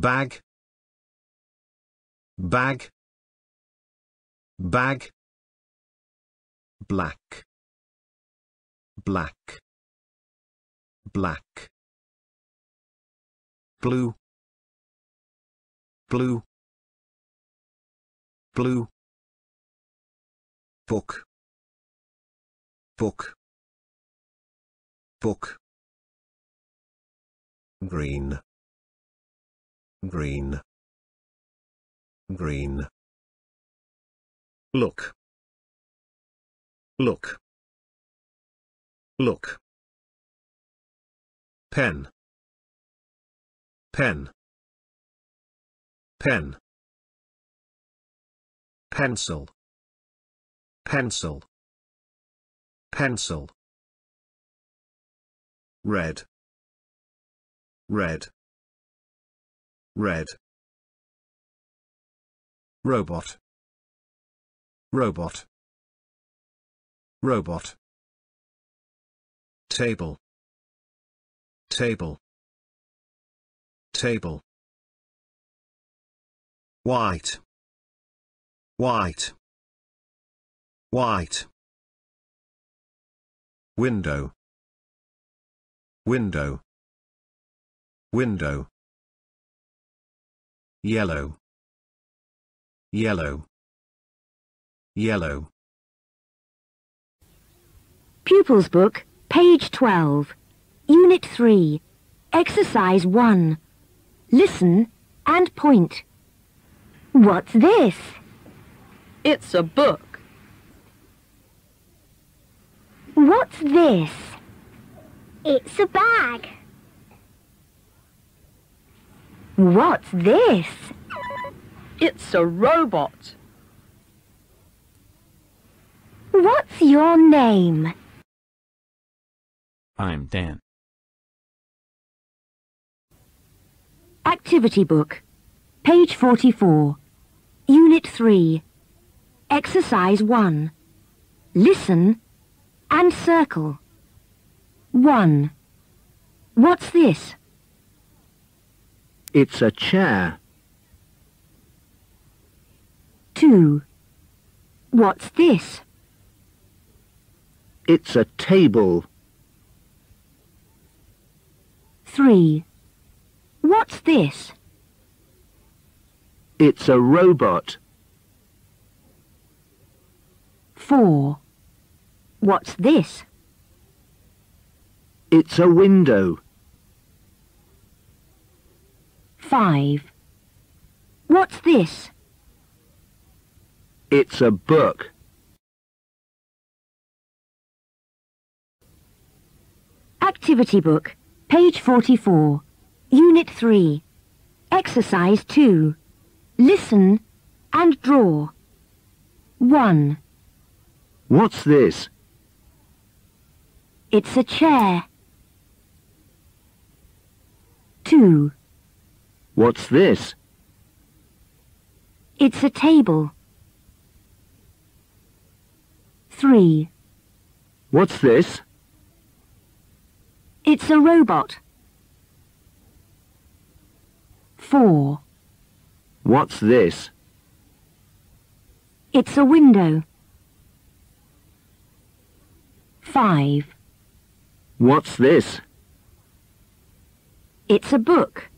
bag, bag, bag, black, black, black, blue, blue, blue, book, book, book, green, green, green, look, look, look, pen, pen, pen, pencil, pencil, pencil, red, red, red, robot, robot, robot, table, table, table, white, white, white, window, window, window, yellow, yellow, yellow. Pupils Book, page 12, Unit 3, Exercise 1. Listen and point. What's this? It's a book. What's this? It's a bag. What's this? It's a robot. What's your name? I'm Dan. Activity Book, page 44, Unit 3, Exercise 1. Listen and circle. 1. What's this? It's a chair. 2. What's this? It's a table. 3. What's this? It's a robot. 4. What's this? It's a window. 5. What's this? It's a book. Activity Book, page 44, Unit 3, Exercise 2. Listen and draw. 1. What's this? It's a chair. 2. What's this? It's a table. 3. What's this? It's a robot. 4. What's this? It's a window. 5. What's this? It's a book.